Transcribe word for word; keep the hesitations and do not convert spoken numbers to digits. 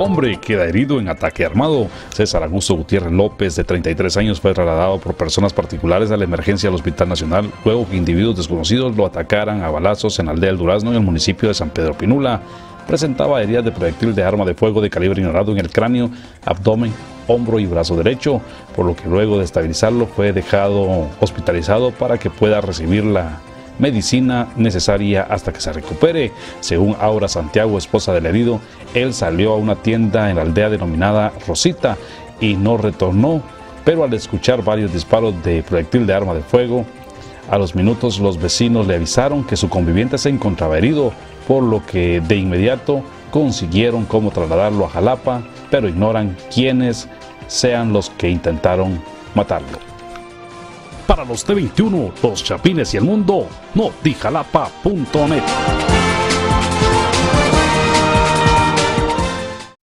Hombre queda herido en ataque armado. César Augusto Gutiérrez López, de treinta y tres años, fue trasladado por personas particulares a la emergencia del Hospital Nacional luego que individuos desconocidos lo atacaran a balazos en la aldea del Durazno, en el municipio de San Pedro Pinula. Presentaba heridas de proyectil de arma de fuego de calibre ignorado en el cráneo, abdomen, hombro y brazo derecho, por lo que luego de estabilizarlo fue dejado hospitalizado para que pueda recibir la medicina necesaria hasta que se recupere. Según Aura Santiago, esposa del herido, él salió a una tienda en la aldea denominada Rosita y no retornó, pero al escuchar varios disparos de proyectil de arma de fuego, a los minutos los vecinos le avisaron que su conviviente se encontraba herido, por lo que de inmediato consiguieron cómo trasladarlo a Jalapa, pero ignoran quiénes sean los que intentaron matarlo. Para los T veintiuno, Los Chapines y el Mundo, Notijalapa punto net.